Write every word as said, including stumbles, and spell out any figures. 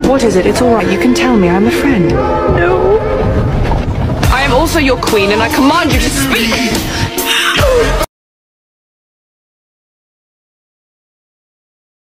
What is it? It's all right. You can tell me. I'm a friend. No. I am also your queen, and I command you to speak.